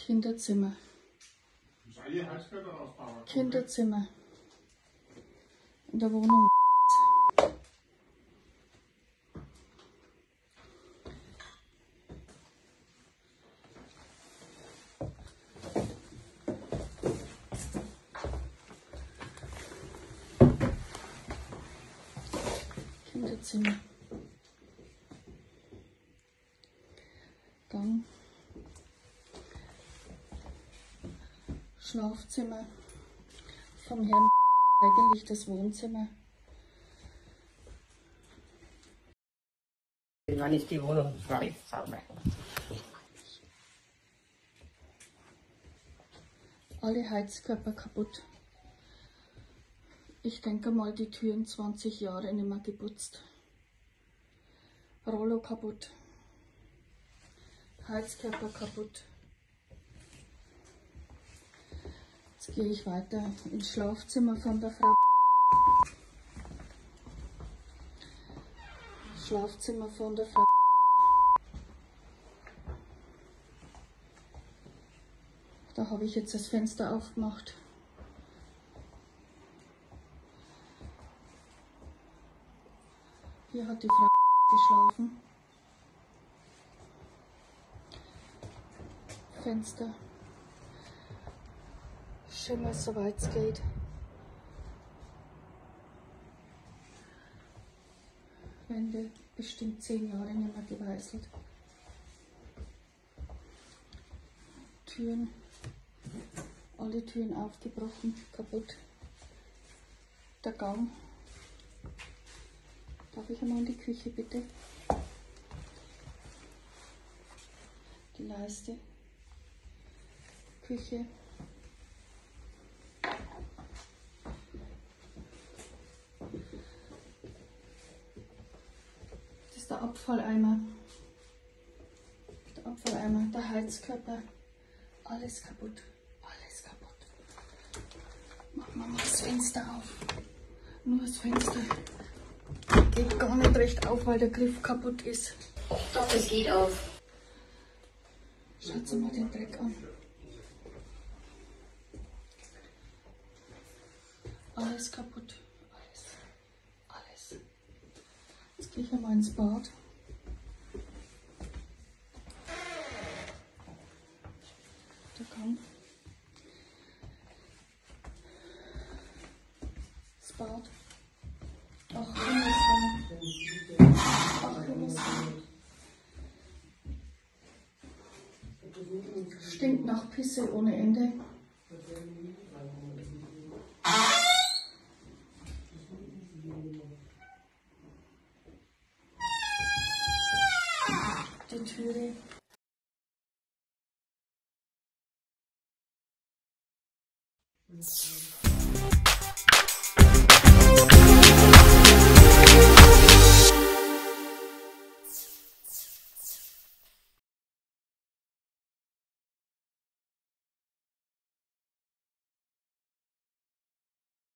Kinderzimmer. Kinderzimmer. In der Wohnung. Kinderzimmer. Gang. Schlafzimmer. Vom Herrn eigentlich das Wohnzimmer. Wann ist die Wohnung frei? Alle Heizkörper kaputt. Ich denke mal, die Türen 20 Jahre nicht mehr geputzt. Rollo kaputt. Heizkörper kaputt. Jetzt gehe ich weiter ins Schlafzimmer von der Frau. Schlafzimmer von der Frau. Da habe ich jetzt das Fenster aufgemacht. Hier hat die Frau geschlafen. Fenster. Schimmer, soweit es geht. Wände bestimmt 10 Jahre nicht mehr geweißelt. Türen. Alle Türen aufgebrochen, kaputt. Der Gang. Darf ich einmal in die Küche bitte? Die Leiste. Küche. Das ist der Abfalleimer. Der Abfalleimer, der Heizkörper. Alles kaputt. Alles kaputt. Machen wir mal das Fenster auf. Nur das Fenster. Geht gar nicht recht auf, weil der Griff kaputt ist. Doch, das geht auf. Schaut mal den Dreck an. Alles kaputt. Alles. Alles. Jetzt gehe ich einmal ins Bad. Der Gang. Das Bad. Ach, Himmelswillen. Ach, Himmelswillen. Stinkt nach Pisse ohne Ende. Die Türe.